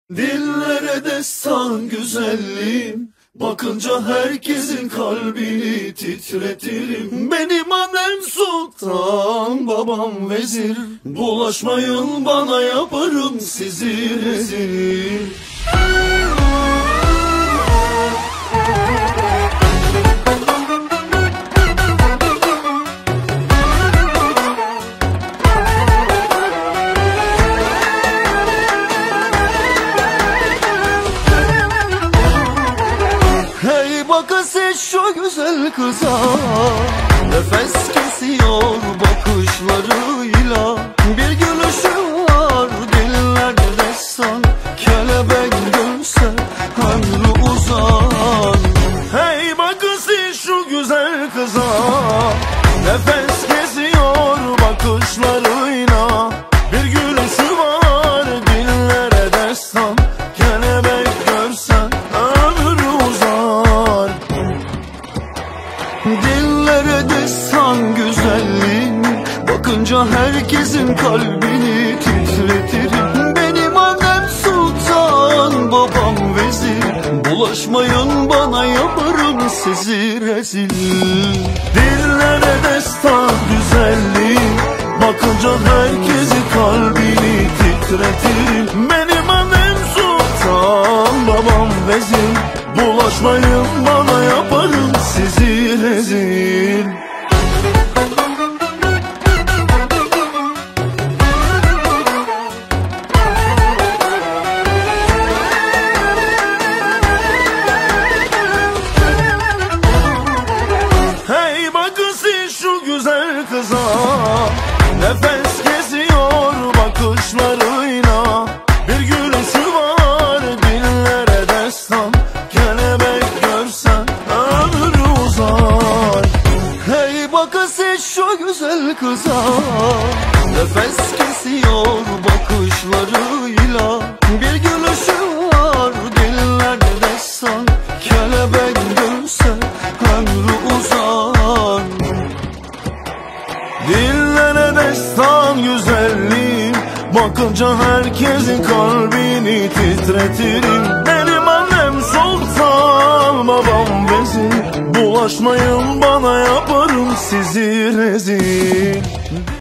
Dillere destan güzelliğim, bakınca herkesin kalbini titretirim. Benim annem sultan, babam vezir, bulaşmayın bana yaparım sizi rezil. Bakın siz şu güzel kıza, nefes kesiyor bakışlarıyla. Bir gülüşü var dillerde destan, kelebek görse ömrü uzar. Hey bakın siz şu güzel kıza, nefes kesiyor bakışlarıyla. Bir gülüşü var dillere destan, kelebek görse ömrü uzar. Dillere destan güzelliğin, bakınca herkesin kalbini titretirim. Benim annem sultan, babam vezir, bulaşmayın bana yaparım sizi rezil. Dillere destan güzelliğin, bakınca herkesin kalbini titretirim. Benim annem sultan, babam vezir, bulaşmayın bana yaparım sizi rezil. Hey bakın siz şu güzel kıza, nefes kesiyor bakışlarıyla. Bir gülüşü var dillere destan, kelebek görsen ömrü uzar. Hey bakın siz şu güzel kıza, nefes kesiyor bakışlarıyla. Bir gülüşü var dillerde destan, kelebek görse ömrü uzar. Dillere destan güzelliğim, bakınca herkesin kalbini titretirim. Benim annem sultan, babam vezir, bulaşmayın bana yaparım sizi rezil.